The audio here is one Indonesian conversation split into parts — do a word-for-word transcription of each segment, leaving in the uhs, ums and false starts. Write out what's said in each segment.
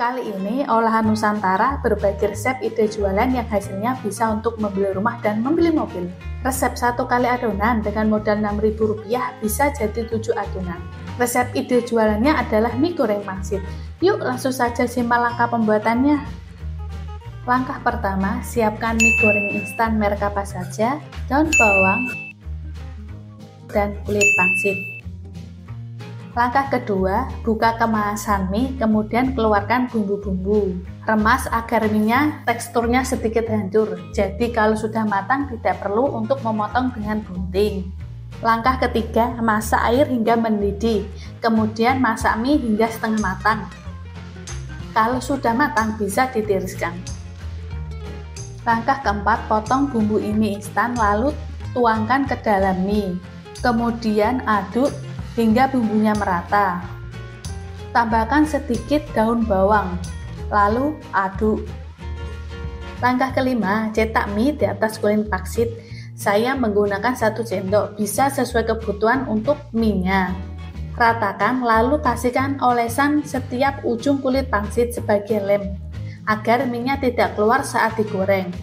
Kali ini olahan Nusantara berbagi resep ide jualan yang hasilnya bisa untuk membeli rumah dan membeli mobil. Resep satu kali adonan dengan modal enam ribu rupiah bisa jadi tujuh adonan. Resep ide jualannya adalah mie goreng pangsit. Yuk langsung saja simak langkah pembuatannya. Langkah pertama, siapkan mie goreng instan merek apa saja, daun bawang, dan kulit pangsit. Langkah kedua, buka kemasan mie, kemudian keluarkan bumbu-bumbu. Remas agar mie-nya teksturnya sedikit hancur, jadi kalau sudah matang tidak perlu untuk memotong dengan gunting. Langkah ketiga, masak air hingga mendidih, kemudian masak mie hingga setengah matang. Kalau sudah matang bisa ditiriskan. Langkah keempat, potong bumbu mie instan lalu tuangkan ke dalam mie. Kemudian aduk hingga bumbunya merata. Tambahkan sedikit daun bawang, lalu aduk. Langkah kelima, cetak mie di atas kulit pangsit. Saya menggunakan satu sendok, bisa sesuai kebutuhan untuk mie-nya. Ratakan, lalu kasihkan olesan setiap ujung kulit pangsit sebagai lem, agar mie-nya tidak keluar saat digoreng.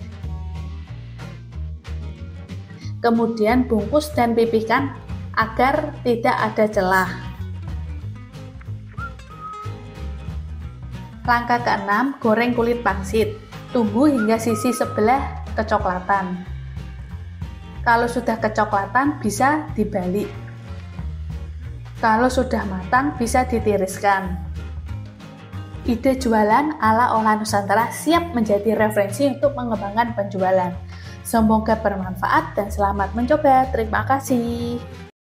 Kemudian bungkus dan pipihkan agar tidak ada celah. Langkah keenam, goreng kulit pangsit. Tunggu hingga sisi sebelah kecoklatan. Kalau sudah kecoklatan bisa dibalik. Kalau sudah matang bisa ditiriskan. Ide jualan ala olahan Nusantara siap menjadi referensi untuk mengembangkan penjualan. Semoga bermanfaat dan selamat mencoba. Terima kasih.